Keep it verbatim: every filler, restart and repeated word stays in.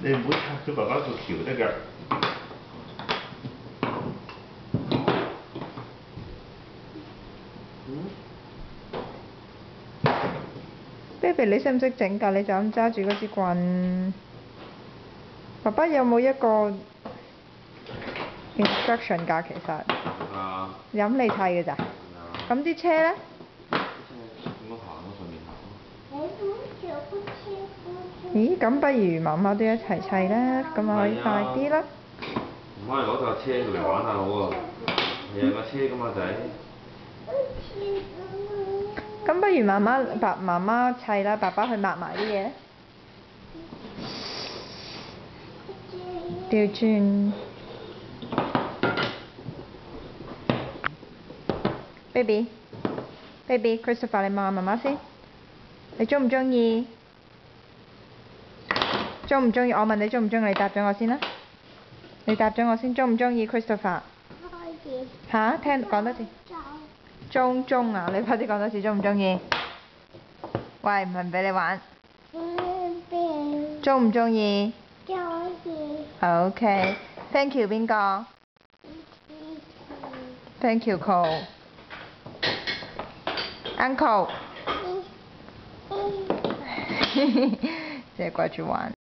你唔好拆咗爸爸個橋得㗎。 Baby， 你識唔識整㗎？你就咁揸住嗰支棍。爸爸有冇一個 instruction 㗎？其實。 啊。 飲你砌嘅咋？咁啲車咧？ 啲車點樣行咯？上面行咯。 咦？咁不如媽媽都一齊砌啦，咁咪可以快啲啦。 唔可以攞架車嚟玩下好喎，係有架車㗎嘛仔。 咁不如媽媽爸媽媽砌啦，爸爸去抹埋啲嘢。調轉。Baby，Baby，Christopher， 你望下媽媽先。你中唔中意？中唔中意？我問你中唔中意，你答咗我先啦。你答咗我先，中唔中意 Christopher？ 可以。嚇？聽講多次。中中啊！你快啲講多次，中唔中意？喂，唔係唔俾你玩。中唔中意？中意。OK。Thank you 邊個 ？Thank you Cole。Uncle。只係掛住玩。